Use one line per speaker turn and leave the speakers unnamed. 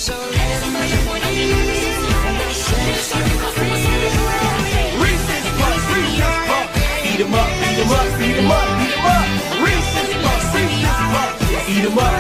So let me Reeses Puffs, Reeses Puffs. Eat 'em up, eat 'em up, eat 'em up, eat 'em up. Reeses Puffs, Reeses Puffs. Eat 'em up.